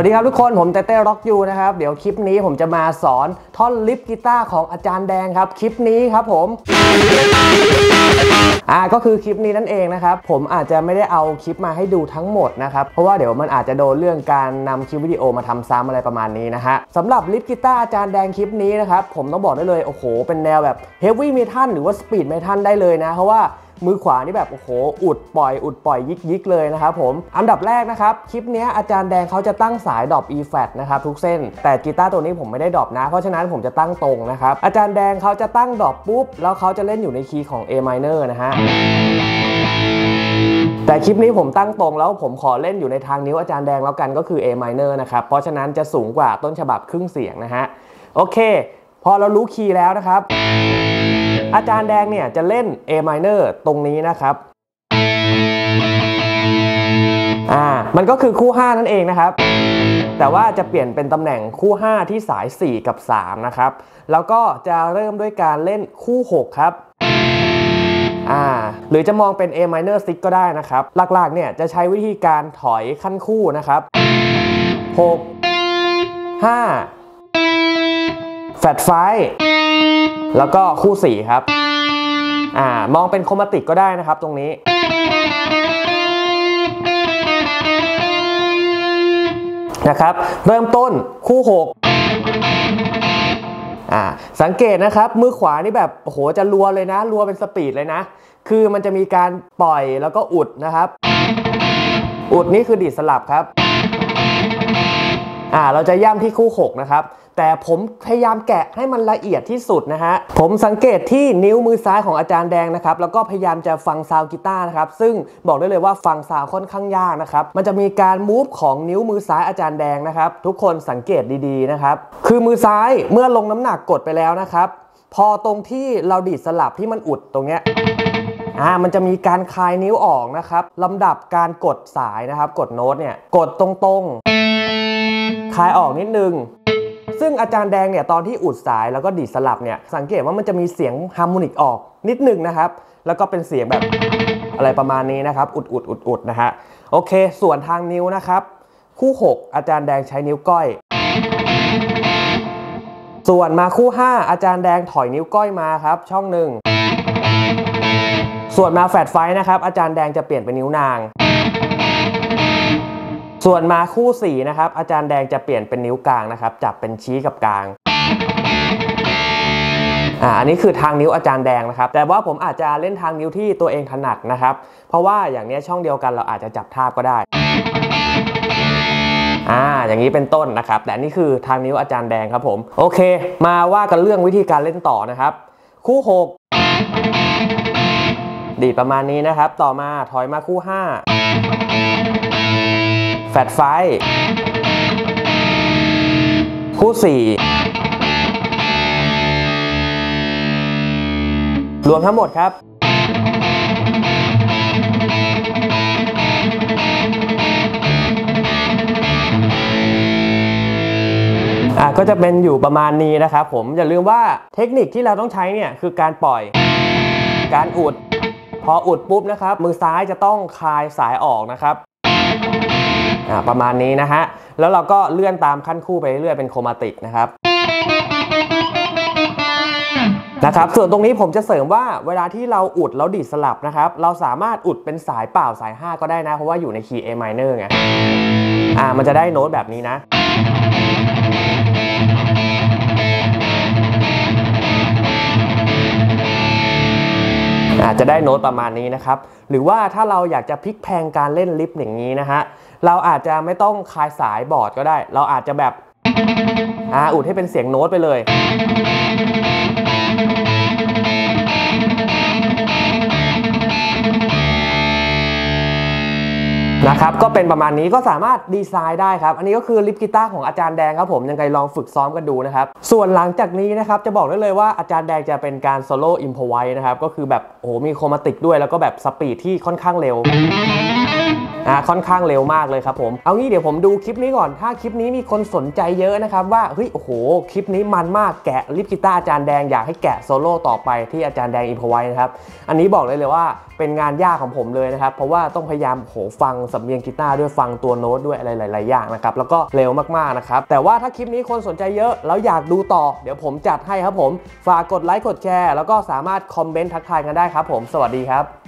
วัสดีครับทุกคนผมเต้เต้ร็อกยูนะครับเดี๋ยวคลิปนี้ผมจะมาสอนท่อนลิฟกีตาร์ของอาจารย์แดงครับคลิปนี้ครับผมก็คือคลิปนี้นั่นเองนะครับผมอาจจะไม่ได้เอาคลิปมาให้ดูทั้งหมดนะครับเพราะว่าเดี๋ยวมันอาจจะโดนเรื่องการนำคลิปวิดีโอมาทำซ้ำอะไรประมาณนี้นะฮะสำหรับลิฟกีตาร์อาจารย์แดงคลิปนี้นะครับผมต้องบอกได้เลยโอ้โหเป็นแนวแบบเฮฟวี่เมทัลหรือว่าสปีดเมทัลได้เลยนะเพราะว่ามือขวานี่แบบโอ้โหอุดปล่อยยิกเลยนะครับผมอันดับแรกนะครับคลิปนี้อาจารย์แดงเขาจะตั้งสายดรอป E flat นะครับทุกเส้นแต่กีตาร์ตัวนี้ผมไม่ได้ดรอปนะเพราะฉะนั้นผมจะตั้งตรงนะครับอาจารย์แดงเขาจะตั้งดรอปปุ๊บแล้วเขาจะเล่นอยู่ในคีย์ของ A minor นะฮะแต่คลิปนี้ผมตั้งตรงแล้วผมขอเล่นอยู่ในทางนิ้วอาจารย์แดงแล้วกันก็คือ A minor นะครับเพราะฉะนั้นจะสูงกว่าต้นฉบับครึ่งเสียงนะฮะโอเคพอเรารู้คีย์แล้วนะครับอาจารย์แดงเนี่ยจะเล่น A minor ตรงนี้นะครับมันก็คือคู่5นั่นเองนะครับแต่ว่าจะเปลี่ยนเป็นตำแหน่งคู่5ที่สาย4กับ3นะครับแล้วก็จะเริ่มด้วยการเล่นคู่6ครับหรือจะมองเป็น A minor 6ก็ได้นะครับหลักๆเนี่ยจะใช้วิธีการถอยขั้นคู่นะครับ6 5 แฟลตไฟแล้วก็คู่4ครับมองเป็นโครมาติกก็ได้นะครับตรงนี้นะครับเริ่มต้นคู่6สังเกตนะครับมือขวานี่แบบโอ้โหจะรัวเลยนะรัวเป็นสปีดเลยนะคือมันจะมีการปล่อยแล้วก็อุดนะครับอุดนี่คือดีดสลับครับเราจะย่ำที่คู่6นะครับแต่ผมพยายามแกะให้มันละเอียดที่สุดนะฮะผมสังเกตที่นิ้วมือซ้ายของอาจารย์แดงนะครับแล้วก็พยายามจะฟังซาวด์กีตาร์นะครับซึ่งบอกได้เลยว่าฟังซาวด์ค่อนข้างยากนะครับมันจะมีการมูฟของนิ้วมือซ้ายอาจารย์แดงนะครับทุกคนสังเกตดีๆนะครับคือมือซ้ายเมื่อลงน้ำหนักกดไปแล้วนะครับพอตรงที่เราดีดสลับที่มันอุดตรงเนี้ยมันจะมีการคลายนิ้วออกนะครับลำดับการกดสายนะครับกดโน้ตเนี่ยกดตรงๆคลายออกนิดนึงซึ่งอาจารย์แดงเนี่ยตอนที่อุดสายแล้วก็ดีดสลับเนี่ยสังเกตว่ามันจะมีเสียงฮาร์โมนิกออกนิดนึงนะครับแล้วก็เป็นเสียงแบบอะไรประมาณนี้นะครับอุดนะฮะโอเคส่วนทางนิ้วนะครับคู่6อาจารย์แดงใช้นิ้วก้อยส่วนมาคู่5อาจารย์แดงถอยนิ้วก้อยมาครับช่องหนึ่งส่วนมาแฟลตไฟนะครับอาจารย์แดงจะเปลี่ยนเป็นนิ้วนางส่วนมาคู่4นะครับอาจารย์แดงจะเปลี่ยนเป็นนิ้วกลางนะครับจับเป็นชี้กับกลางอันนี้คือทางนิ้วอาจารย์แดงนะครับแต่ว่าผมอาจจะเล่นทางนิ้วที่ตัวเองถนัดนะครับเพราะว่าอย่างนี้ช่องเดียวกันเราอาจจะจับทาบก็ได้อย่างนี้เป็นต้นนะครับแต่นี่คือทางนิ้วอาจารย์แดงครับผมโอเคมาว่ากันเรื่องวิธีการเล่นต่อนะครับคู่6ดีดประมาณนี้นะครับต่อมาถอยมาคู่5แฟลตไฟคู่4รวมทั้งหมดครับก็จะเป็นอยู่ประมาณนี้นะครับผมอย่าลืมว่าเทคนิคที่เราต้องใช้เนี่ยคือการปล่อยการอุดพออุดปุ๊บนะครับมือซ้ายจะต้องคลายสายออกนะครับประมาณนี้นะฮะแล้วเราก็เลื่อนตามขั้นคู่ไปเรื่อยๆเป็นโครมาติกนะครับส่วนตรงนี้ผมจะเสริมว่าเวลาที่เราอุดแล้วดีดสลับนะครับเราสามารถอุดเป็นสายเปล่าสาย5ก็ได้นะเพราะว่าอยู่ในคีย์ A minor ไงมันจะได้โน้ตแบบนี้นะอาจจะได้โน้ตประมาณนี้นะครับหรือว่าถ้าเราอยากจะพลิกแพลงการเล่นลิฟต์อย่างนี้นะฮะเราอาจจะไม่ต้องคลายสายบอร์ดก็ได้เราอาจจะแบบอุดให้เป็นเสียงโน้ตไปเลยนะครับก็เป็นประมาณนี้ก็สามารถดีไซน์ได้ครับอันนี้ก็คือลิฟกีตาร์ของอาจารย์แดงครับผมยังไงลองฝึกซ้อมกันดูนะครับส่วนหลังจากนี้นะครับจะบอกได้เลยว่าอาจารย์แดงจะเป็นการโซโล่อิมพอไวส์นะครับก็คือแบบโอ้โหมีโครมาติกด้วยแล้วก็แบบสปีดที่ค่อนข้างเร็วค่อนข้างเร็วมากเลยครับผมเอางี้เดี๋ยวผมดูคลิปนี้ก่อนถ้าคลิปนี้มีคนสนใจเยอะนะครับว่าเฮ้ยโอ้โหคลิปนี้มันมากแกะลิฟกีตาร์อาจารย์แดงอยากให้แกะโซโล่ต่อไปที่อาจารย์แดงอิมพอไว้นะครับอันนี้บอกเลยว่าเป็นงานยากของผมเลยนะครับเพราะว่าต้องพยายามฟังสำเนียงกีตาร์ด้วยฟังตัวโน้ตด้วยอะไรหลายๆอย่างนะครับแล้วก็เร็วมากๆนะครับแต่ว่าถ้าคลิปนี้คนสนใจเยอะแล้วอยากดูต่อเดี๋ยวผมจัดให้ครับผมฝากกดไลค์กดแชร์แล้วก็สามารถคอมเมนต์ทักทายกันได้ครับผมสวัสดีครับ